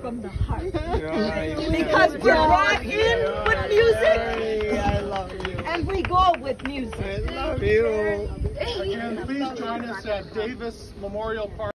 from the heart. Yeah, Because we're brought in with music. I love you. And we go with music. I love you. Again, please join us at Davis Memorial Park.